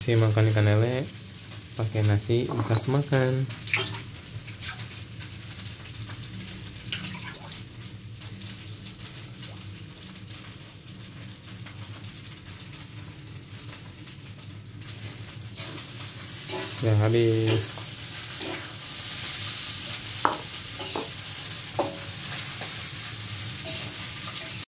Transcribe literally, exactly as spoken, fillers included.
si makan ikan lele pakai nasi bekas makan. Ya habis.